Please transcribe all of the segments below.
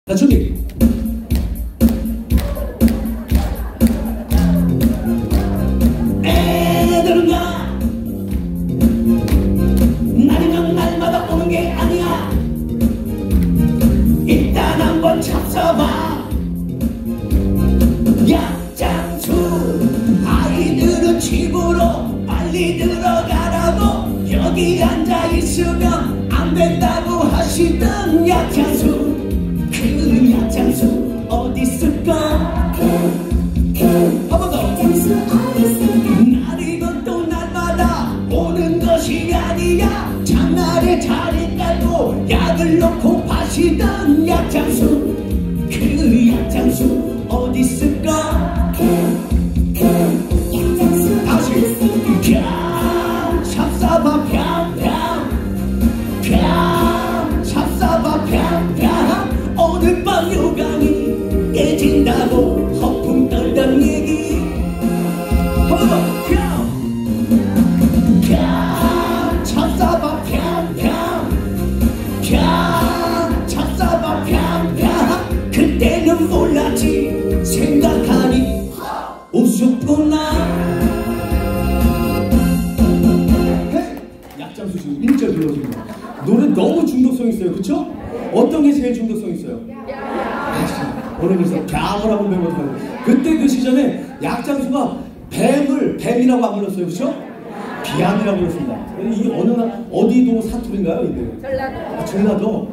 자, 준비. 애들은 가 날이면 날마다 오는 게 아니야. 일단 한번 잡숴봐. 약장수 아이들은 집으로 빨리 들어가라고. 여기 앉아있으면 안 된다고 하시던 약장수. 그 약장수 어디 있을까? 한 번 더. 약장수 어디 있을까? 날이건 또 날마다 오는 것이 아니야. 장날에 자리 깔고 약을 놓고 파시던 약장수. 그 약장수 어디 있을까? 약장수 다시. 뺨 잡숴봐 뺨뺨 뺨 잡숴봐 뺨뺨. 오늘 밤 요강이 깨진다고 허풍 떨던 얘기. 한 번 더. 뺨 잡숴봐 뺨뺨 뺨 잡숴봐 뺨뺨. 그때는 몰랐지 생각하니 우습구나. 약장수 지금 1절 불러줍니다. 노래 너무 중독성 있어요. 그쵸? 어떤 게 제일 중독성 있어요? 오늘 그래서 뺨이라고 배웠거든요. 그때 그 시절에 약장수가 뱀이라고 안 불렀어요. 그쵸? 비암이라고 불렀습니다. 이게 어느 날 어디도 사투리인가요? 이게? 전라도.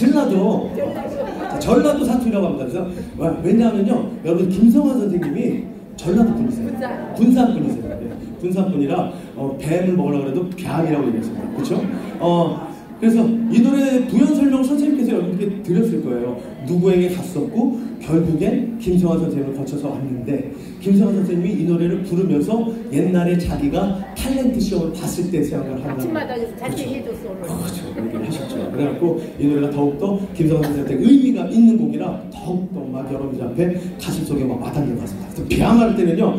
전라도 사투리라고 합니다. 그래서 왜냐하면요, 여러분 김성환 선생님이 전라도 분이세요. 군산 분이세요. 네. 군산 분이라 뱀을 먹으려고 해도 뱀이라고 얘기했습니다. 그렇죠? 그래서 이 노래 부연 설명 선생님께서 여러분께 드렸을 거예요. 누구에게 갔었고 결국엔 김성환 선생님을 거쳐서 왔는데, 김성환 선생님이 이 노래를 부르면서 옛날에 자기가 탤런트 시험을 봤을 때 생각을 하는 아침마당에서 자세히 해줬어. 그렇죠. 얘기를 하셨죠. 그래갖고 이 노래가 더욱더 김성환 선생님한테 의미가 있는 곡이라 더욱더 막 여러분들 앞에 가슴속에 막 와닿는 것 같습니다. 그래서 뺨 할 때는요,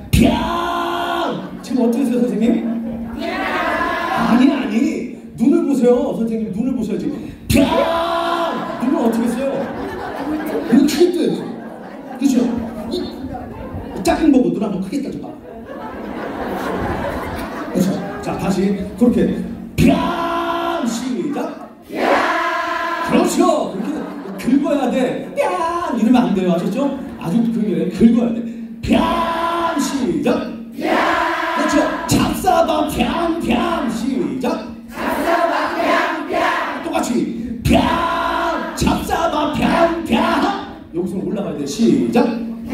뺨! 지금 어떻게 했어요, 선생님? 아니 눈을 보세요. 선생님 눈을 보셔야지. 뺨! 눈을 어떻게 했어요? 눈 크게 떠야지. 그렇죠? 작은 보고 눈 한번 크게 떠줘봐. 그렇죠? 자, 다시 그렇게 뺨! 시작! 그렇죠! 그렇게 긁어야 돼. 뺨! 이러면 안 돼요. 아셨죠? 아주 그게 긁어야 돼. 뺨! 시작! 그렇죠? 잡숴봐 뺨! 시작! 똑같이 뺨! 잡숴봐 뺨! 여기서 올라가야 돼. 시작!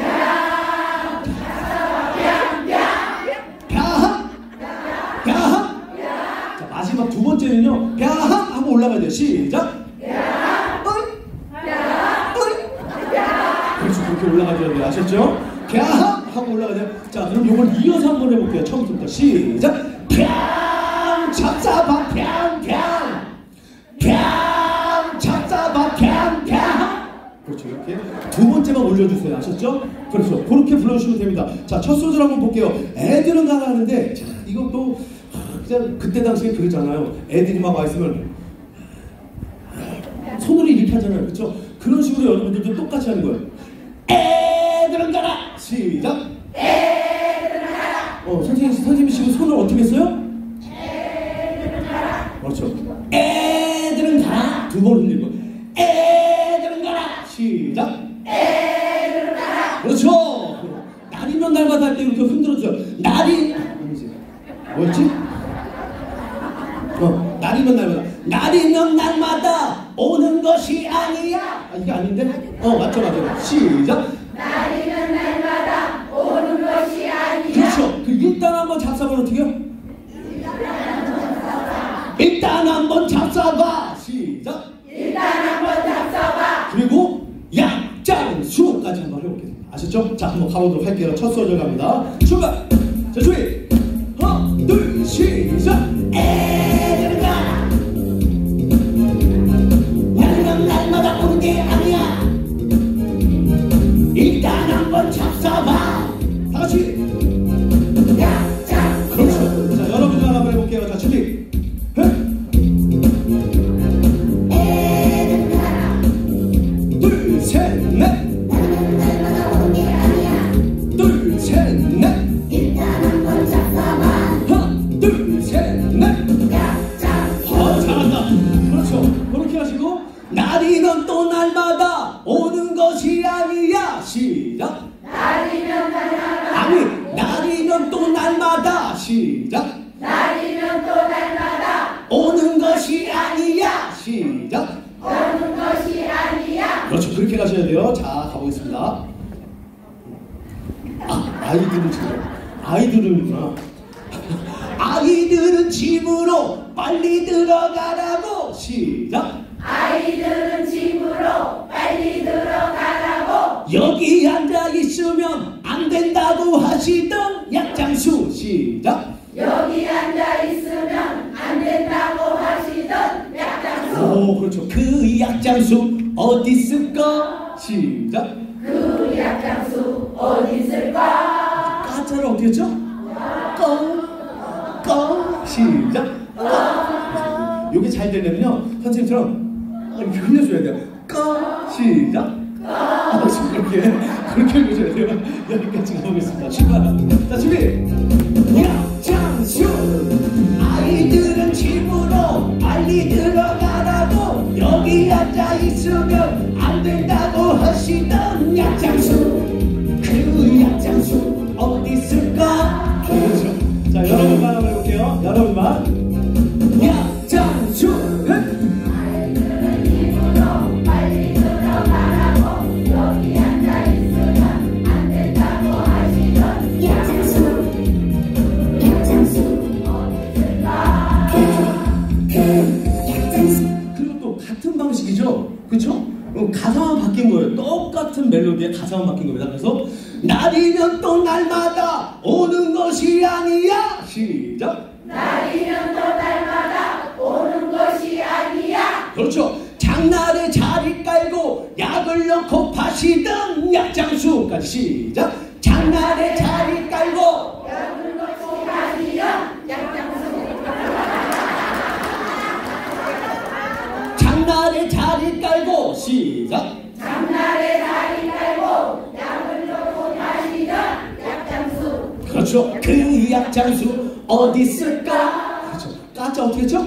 자, 마지막 두 번째는요, 뺨! 하고 올라가야 돼. 시작! 그렇죠. 그렇게 올라가줘야 돼요. 아셨죠? 뺨! 하고 올라가야 돼요. 자, 그럼 이걸 이어서 한번 해볼게요. 처음부터 시작! 뺨! 잡숴봐 뺨! 잡숴봐 뺨! 그렇죠. 이렇게 두 번째만 올려주세요. 아셨죠? 그렇죠. 그렇게 불러주시면 됩니다. 자, 첫 소절 한번 볼게요. 애들은 가라 하는데, 자, 이것도 그냥 그때 당시에 그러잖아요. 애들이 막 와있으면 손으로 이렇게 하잖아요. 그렇죠? 그런 식으로 여러분들도 똑같이 하는 거예요. 애들은 가라! 시작! 애들은 가라! 선생님이 지금 손을 어떻게 했어요? 애들은 가라! 그렇죠. 애들은 가라! 두 번 흘리고, 애들은 가라! 시작! 애들은 가라! 그렇죠! 날이면 날마다 할 때 이렇게 흔들어줘요. 아니지. 뭐였지? 날이면 날마다 오는 것이 아니야. 이게 아닌데? 맞죠. 시작. 날이면 날마다 오는 것이 아니야. 그렇죠. 일단 한번 잡숴봐. 어떻게 해요? 일단 한번 잡숴봐. 시작. 일단 한번 잡숴봐. 그리고 약장수까지 한번 해볼게요. 아셨죠? 자, 한번 가보도록 할게요. 첫 소절 갑니다. 출발. 자, 준비. 하나, 둘, 시작. 애들은 가라. 날이면 날마다 오는 게 아니야. 일단 한번 잡숴봐. 다 같이. 약장. 그렇죠. 자, 여러분들 한번 해볼게요. 자, 준비. 애들은 가라. 둘, 셋, 넷. 둘, 셋, 넷. 하나, 둘, 셋, 넷. 잘한다. 그렇죠. 그렇게 하시고 날이면 또 날마다 오는 것이 아니야. 시작. 날이면 날마다 아니, 날이면 또 날마다. 시작. 날이면 또 날마다 오는 것이 아니야. 시작. 오는 것이 아니야. 그렇죠. 그렇게 가셔야 돼요. 자, 가보겠습니다. 아이들은 지금 아이들은구나. 아이들은 집으로 빨리 들어가라고. 시작. 아이들은 집으로 빨리 들어가라고. 여기 앉아 있으면 안 된다고 하시던 약장수. 시작. 여기 앉아 있으면 안 된다고 하시던 약장수. 오, 그렇죠. 그 약장수 어디 있을까? 시작. 그 약장수 어디 있을까? 까자를 어떻게 했죠? 꺼. 시작. 요게 잘 되려면요, 선생님처럼 이렇게 흘려줘야 돼요. 꺼. 시작. 그렇게 읽으셔야 돼요. 여기까지 가보겠습니다. 출발. 자, 준비. 약장수. 아이들은 집으로 빨리 들어가라고. 여기 앉아 있으면 안 된다고 하시던 약장수. 그 약장수 어디 있을까? 그렇죠. 자, 여러분만 한번 해볼게요. 여러분만. 약장수. 아이들은 집으로 빨리 들어가라고. 여기 앉아 있으면 안 된다고 하시던 약장수. 약장수 어디 있을까? 그리고 또 같은 방식이죠. 그렇죠? 가사만 바뀐 거예요. 똑같은 멜로디에 가사만 바뀐 겁니다. 그래서 날이면 또 날마다 오는 것이 아니야. 시작. 날이면 또 날마다 오는 것이 아니야. 그렇죠. 장날에 자리 깔고 약을 넣고 파시던 약장수까지. 시작. 장날에 자리 깔고 오는 것이 아니야. 약장수. 장날에 자리 깔고. 시작. 장날에 자리 깔고 약을 넣고 다시던 약장수. 그렇죠. 그 약장수 어디 있을까? 그렇죠. 까자 어떻게 했죠?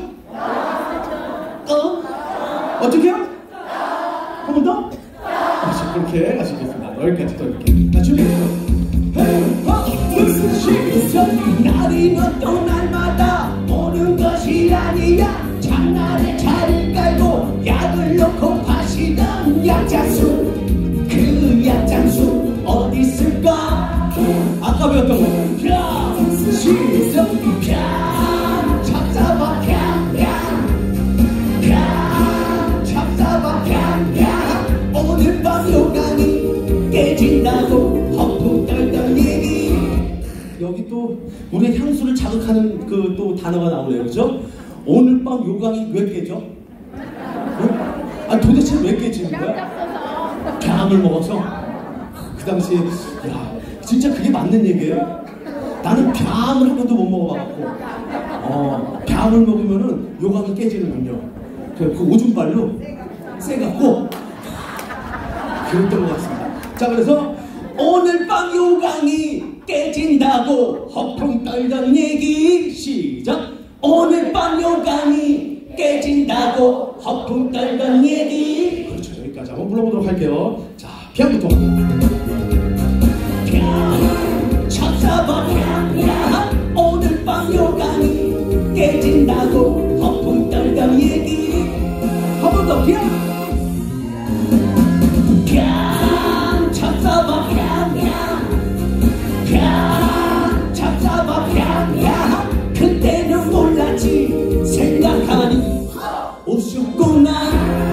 어떻게요? 한 번 더? 그렇죠. 그렇게 가시겠습니다. 여기까지 또 이렇게. 자, 준비. 하나, 둘, 시작. 날이면 또 날마다 오는 것이 아니야. 장날에 자리 깔고 약을 넣고 파시던 약장수. 그 약장수 어디 있을까? 아까 배웠던 거. 뺨, 시작. 뺨, 잡잡아, 뺨, 뺨, 잡잡아, 뺨. 오늘 밤 요강이 깨진다고 허풍 떨던 얘기. 여기 또 우리의 향수를 자극하는 그 또 단어가 나오네요. 그죠? 오늘 밤 요강이 왜 깨져? 아, 도대체 왜 깨지는 거야? 뺨을 먹어서. 그 당시에 야, 진짜 그게 맞는 얘기예요? 나는 뺨을 한 번도 못 먹어봐갖고 뺨을 먹으면은 요강이 깨지는군요. 그 오줌발로 쎄갖고 그랬던 것 같습니다. 자, 그래서 오늘 밤 요강이 깨진다고 허풍 떨던 얘기. 시작. 오늘 밤 요강이 깨진다고 허풍 떨던 얘기. 그렇죠. 여기까지 한번 불러보도록 할게요. 자, 피아노부터. 뺨, 잡잡아, 뺨. 오늘 밤 요강이 깨진다고 허풍 떨던 얘기. 한 번 더. 뺨, 뺨, 잡잡아, 뺨, 뺨, 잡잡아, 뺨. 그때는 몰랐지 생각하니 우습구나.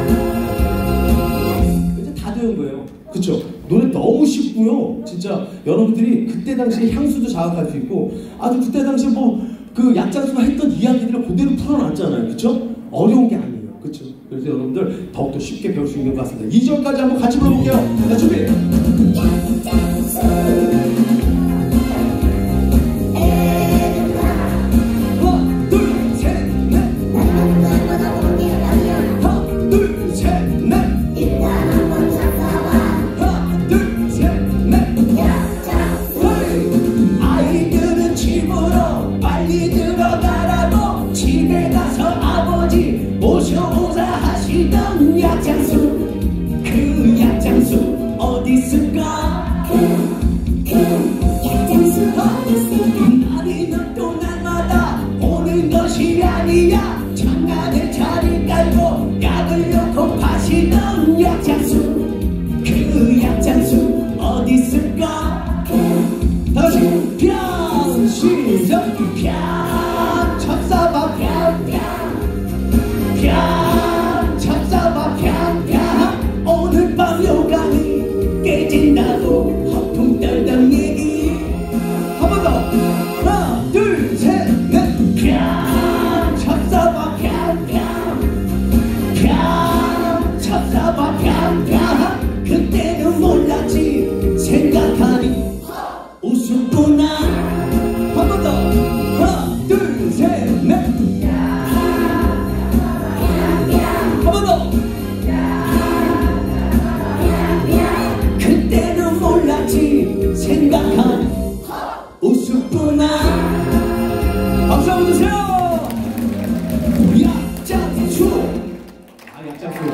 이제 다 되는 거예요. 그쵸? 노래 너무 쉽고요. 진짜 여러분들이 그때 당시에 향수도 자극할 수 있고 아주 그때 당시에 뭐 그 약장수가 했던 이야기들을 그대로 풀어놨잖아요. 그쵸? 어려운 게 아니에요. 그쵸? 그래서 여러분들 더욱더 쉽게 배울 수 있는 것 같습니다. 2절까지 한번 같이 불러볼게요. 자, 준비. 어디 있을까? 약장수 어디 있을까? 나비는 또 날마다 오는 것이 아니야. 장난을 자리 깔고 약을 넣고 파시던 약장수, 그 약장수 어디 있을까? 다같이 편 시작. 편 잡사봐 편편 편 잡사봐 편편. 오늘 밤 요강이 깨진다고 허풍 떨던 얘기 한 번 더. 하나 둘 셋 넷. 편 잡사봐 편편 편 잡사봐 편편. 그때는 몰랐지 생각하니 웃었구나. 한 번 더. 하나 둘 셋 넷. 한 번 더. 그때는 몰랐지 생각하니 웃었구나. 박수 한번 주세요.